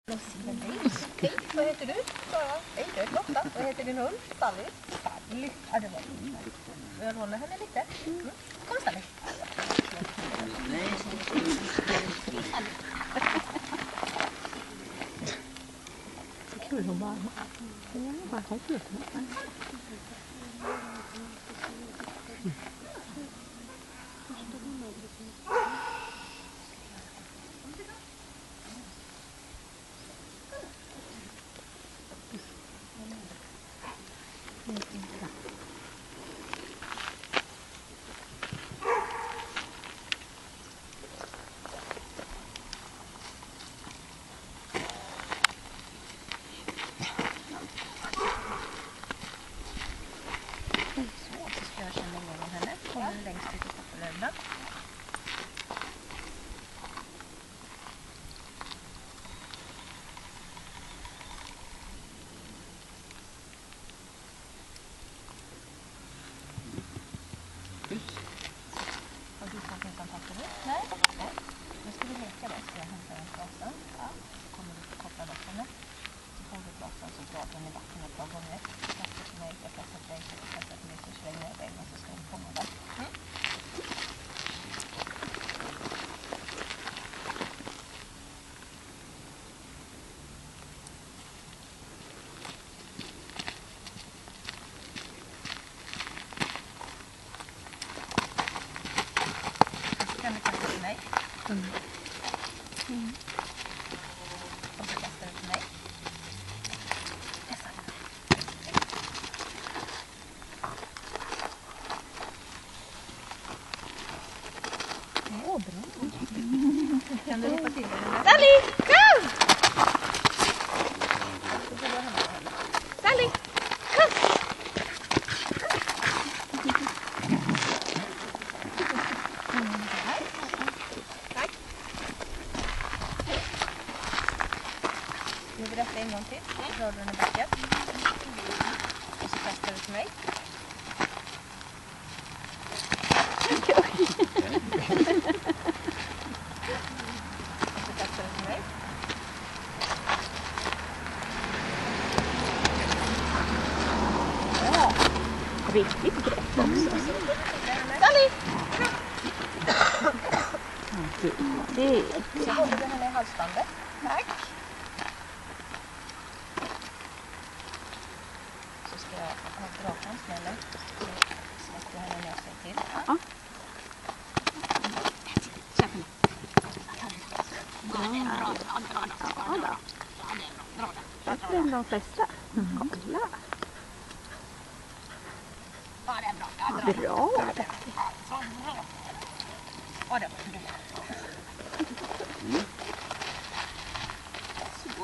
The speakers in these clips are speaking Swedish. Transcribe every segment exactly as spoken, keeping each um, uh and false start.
Hej, vad heter du? Sara. Hej, du är Lotta. Vad heter din hund? Sally. Sally. Ja, det var fint. Jag lånar henne lite. Mm. Kom, Sally. Kul hon bara. Ja, bara kom ut. Nej, nej. Nu ska vi leka då. Ska jag hämta en glasen? Ja. Så kommer du få koppla loss henne. Så får du glasen så drar den i vatten ett par gånger. Kastar till mig, jag kastar till dig, så jag kastar till mig, så slänger jag iväg och så ska hon komma där. Mm. Kan du kasta till mig? Mm. Mm. Och så kastar du till mig. Kasta. Åh, oh, bra. Mm. Kan du hoppa till den? Sally, kom! Sally, kom! Nu vill jag en gång till. Så drar du den i backen. Och så kastar du till mig. Och så kastar du till mig. Ja, riktigt grepp också. Sally! Det Så håller du henne i halsbandet. Tack. Så ska jag dra på en smäller. Så släpper jag henne ner sig till. Ja. Släpp henne. Ja, det är bra. Bättre än de flesta. Kolla. Ja, det är bra. Bra. Ja, det var bra. Så.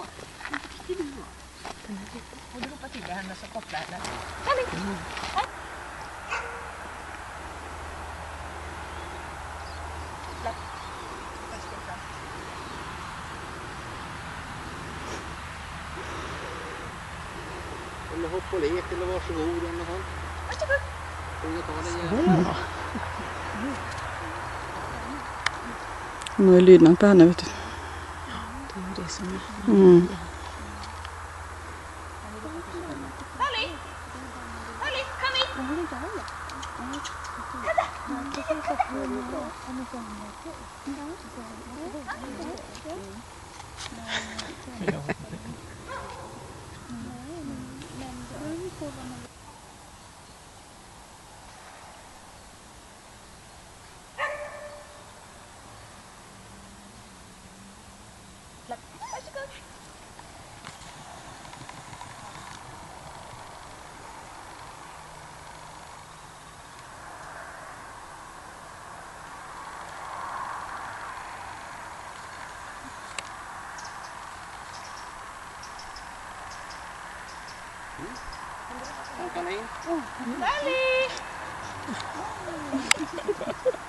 Och du hoppar till henne så kopplar henne. Sally! Mm. Släpp. Eller hopp och lek eller varsågod eller något sånt. Varsågod. Får jag ta det igen? Hon har ju lydnad på henne, vet du. Det är det som är. Mm. Sally! Sally, kom hit! Men hon vill inte ha det. Varsågod. Kanin. Sally!